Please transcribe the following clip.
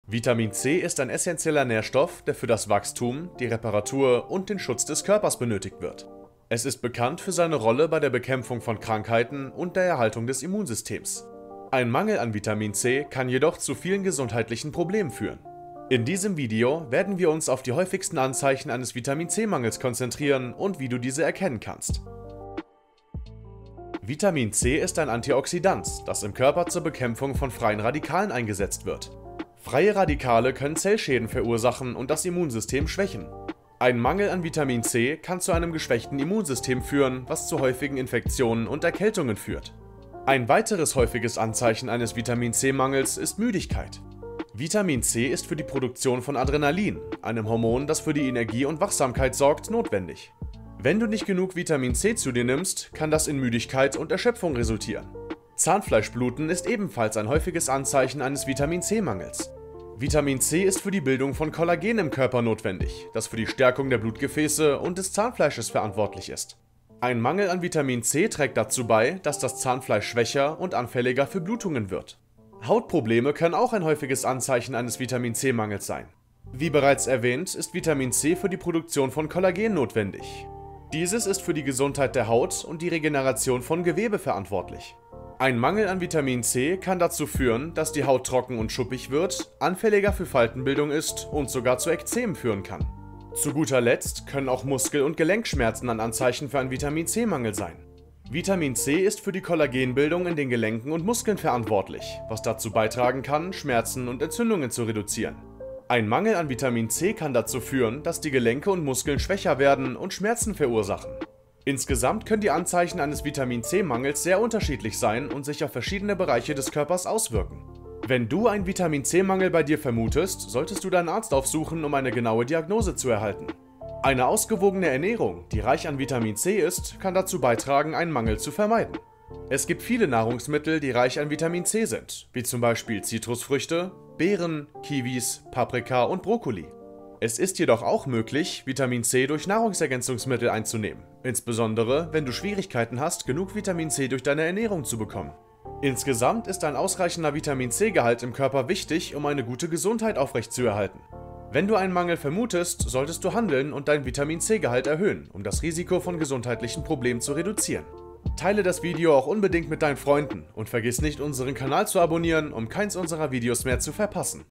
Vitamin C ist ein essentieller Nährstoff, der für das Wachstum, die Reparatur und den Schutz des Körpers benötigt wird. Es ist bekannt für seine Rolle bei der Bekämpfung von Krankheiten und der Erhaltung des Immunsystems. Ein Mangel an Vitamin C kann jedoch zu vielen gesundheitlichen Problemen führen. In diesem Video werden wir uns auf die häufigsten Anzeichen eines Vitamin C-Mangels konzentrieren und wie du diese erkennen kannst. Vitamin C ist ein Antioxidant, das im Körper zur Bekämpfung von freien Radikalen eingesetzt wird. Freie Radikale können Zellschäden verursachen und das Immunsystem schwächen. Ein Mangel an Vitamin C kann zu einem geschwächten Immunsystem führen, was zu häufigen Infektionen und Erkältungen führt. Ein weiteres häufiges Anzeichen eines Vitamin C-Mangels ist Müdigkeit. Vitamin C ist für die Produktion von Adrenalin, einem Hormon, das für die Energie und Wachsamkeit sorgt, notwendig. Wenn du nicht genug Vitamin C zu dir nimmst, kann das in Müdigkeit und Erschöpfung resultieren. Zahnfleischbluten ist ebenfalls ein häufiges Anzeichen eines Vitamin C-Mangels. Vitamin C ist für die Bildung von Kollagen im Körper notwendig, das für die Stärkung der Blutgefäße und des Zahnfleisches verantwortlich ist. Ein Mangel an Vitamin C trägt dazu bei, dass das Zahnfleisch schwächer und anfälliger für Blutungen wird. Hautprobleme können auch ein häufiges Anzeichen eines Vitamin C-Mangels sein. Wie bereits erwähnt, ist Vitamin C für die Produktion von Kollagen notwendig. Dieses ist für die Gesundheit der Haut und die Regeneration von Gewebe verantwortlich. Ein Mangel an Vitamin C kann dazu führen, dass die Haut trocken und schuppig wird, anfälliger für Faltenbildung ist und sogar zu Ekzemen führen kann. Zu guter Letzt können auch Muskel- und Gelenkschmerzen ein Anzeichen für einen Vitamin C-Mangel sein. Vitamin C ist für die Kollagenbildung in den Gelenken und Muskeln verantwortlich, was dazu beitragen kann, Schmerzen und Entzündungen zu reduzieren. Ein Mangel an Vitamin C kann dazu führen, dass die Gelenke und Muskeln schwächer werden und Schmerzen verursachen. Insgesamt können die Anzeichen eines Vitamin C-Mangels sehr unterschiedlich sein und sich auf verschiedene Bereiche des Körpers auswirken. Wenn du einen Vitamin C-Mangel bei dir vermutest, solltest du deinen Arzt aufsuchen, um eine genaue Diagnose zu erhalten. Eine ausgewogene Ernährung, die reich an Vitamin C ist, kann dazu beitragen, einen Mangel zu vermeiden. Es gibt viele Nahrungsmittel, die reich an Vitamin C sind, wie zum Beispiel Zitrusfrüchte, Beeren, Kiwis, Paprika und Brokkoli. Es ist jedoch auch möglich, Vitamin C durch Nahrungsergänzungsmittel einzunehmen, insbesondere wenn du Schwierigkeiten hast, genug Vitamin C durch deine Ernährung zu bekommen. Insgesamt ist ein ausreichender Vitamin C-Gehalt im Körper wichtig, um eine gute Gesundheit aufrechtzuerhalten. Wenn du einen Mangel vermutest, solltest du handeln und deinen Vitamin C-Gehalt erhöhen, um das Risiko von gesundheitlichen Problemen zu reduzieren. Teile das Video auch unbedingt mit deinen Freunden und vergiss nicht, unseren Kanal zu abonnieren, um keins unserer Videos mehr zu verpassen.